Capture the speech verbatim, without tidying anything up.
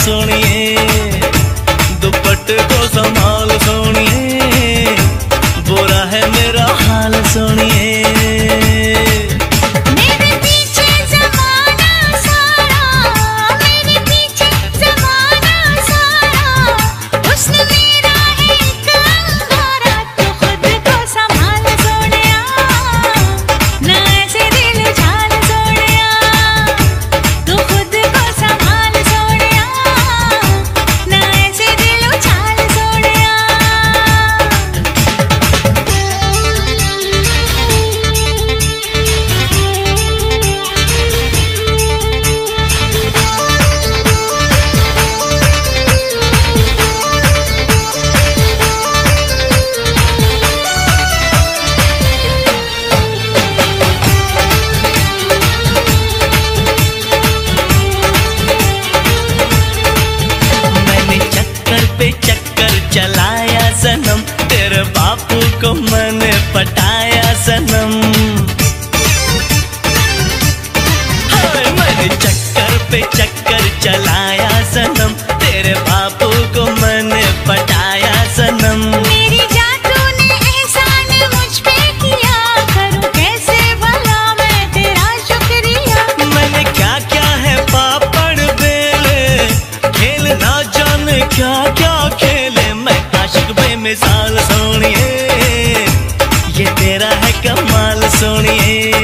सोनिए, दुपट्टे को संभाल सोनिए, बुरा है मेरा हाल सोनिए। चक्कर चलाया सनम, तेरे बापू को मैंने पटाया सनम। हाय मैंने चक्कर पे चक्कर चलाया सनम, तेरे बापू को मैंने पटाया सनम। मेरी जान तूने एहसान मुझ पे किया, करूं कैसे भला मैं तेरा शुक्रिया। मैंने क्या क्या है पापड़ बेले, खेल ना जाने क्या क्या खेले, मैं आशिक बेमिसाल सोनिए, ये तेरा है कमाल सोनिए।